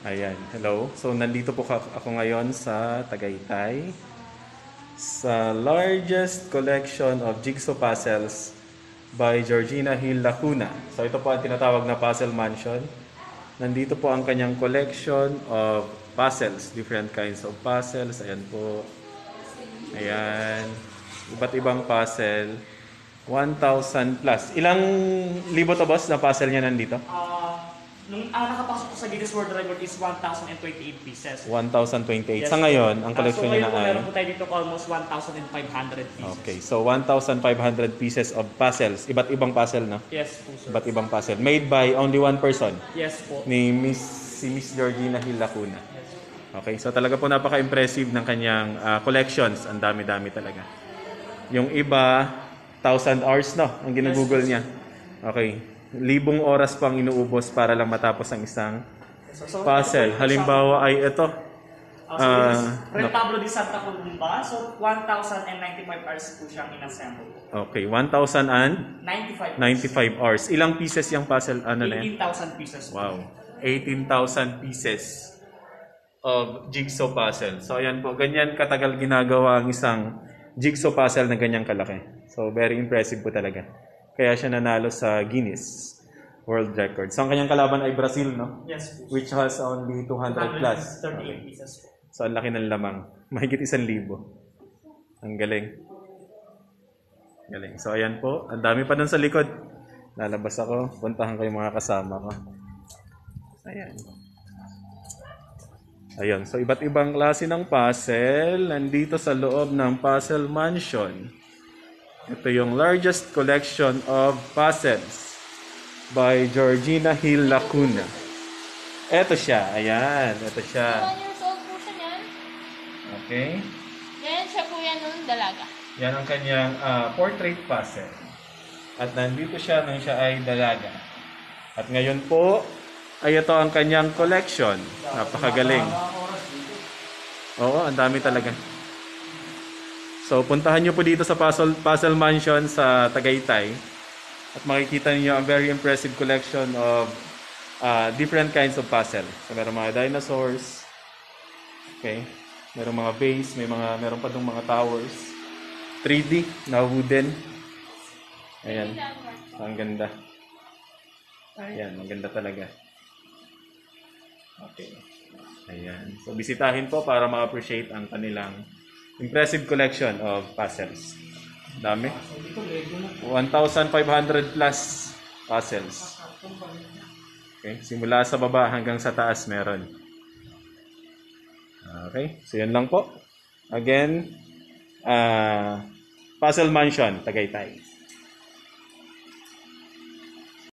Ayan, hello. So, nandito po ako ngayon sa Tagaytay sa largest collection of jigsaw puzzles by Georgina Hill Lacuna. So, ito po ang tinatawag na Puzzle Mansion. Nandito po ang kanyang collection of puzzles, different kinds of puzzles. Ayan po. Ayan. Iba't ibang puzzle. 1,000 plus. Ilang libo to, boss, na puzzle niya nandito? Nung nakapasok ko sa Guinness World Record is 1,028 pieces. 1,028. Sa ngayon, ang collection niya na ay... meron po tayo dito almost 1,500 pieces. Okay, so 1,500 pieces of puzzles. Iba't ibang puzzle, no? Yes po, sir. Iba't ibang puzzle. Made by only one person. Yes po. Si Miss Georgina Hill Lacuna. Okay, so talaga po napaka-impressive ng kanyang collections. Ang dami-dami talaga. Yung iba, 1,000 hours, no? Ang ginagoogle niya. Okay. 1,000 oras pang inuubos para lang matapos ang isang puzzle. Halimbawa ay ito. Retablo di Santa Columba. So, 1,095 hours po siyang inassemble. Okay, 1,095 hours. Ilang pieces yung puzzle? Ano na yan? 18,000 pieces. Wow. 18,000 pieces of jigsaw puzzle. So, ayan po. Ganyan katagal ginagawa ang isang jigsaw puzzle na ganyang kalaki. So, very impressive po talaga. Kaya siya nanalo sa Guinness World Record. So, ang kanyang kalaban ay Brazil, no? Yes po. Which has only 200 plus. 238 pieces po. So, ang laki ng lamang. Mahigit 1,000. Ang galing. Galing. So, ayan po. Ang dami pa dun sa likod. Lalabas ako. Puntahan ko yung mga kasama ko. Ayan. Ayan. So, iba't ibang klase ng puzzle. Nandito sa loob ng Puzzle Mansion. Ito yung largest collection of puzzles by Georgina Hill Lacuna. Ito siya. Ayan. Ito siya. 1 years old po siya niyan. Okay. Yan siya po yan nung dalaga. Yan ang kanyang portrait puzzle. At nandito siya nung siya ay dalaga. At ngayon po, ay ito ang kanyang collection. Napakagaling. Oo, ang dami talaga. So, puntahan nyo po dito sa Puzzle Mansion sa Tagaytay. At makikita niyo ang very impressive collection of different kinds of puzzle. So, meron mga dinosaurs. Okay. Meron mga base. Meron pa itong mga towers. 3D na wooden. Ayan. Ang ganda. Ayan. Ang ganda talaga. Okay. Ayan. So, bisitahin po para ma-appreciate ang kanilang impressive collection of puzzles. Dami. 1,500 plus puzzles. Okay. Simula sa baba hanggang sa taas meron. Okay. So, yan lang po. Again, Puzzle Mansion, Tagaytay.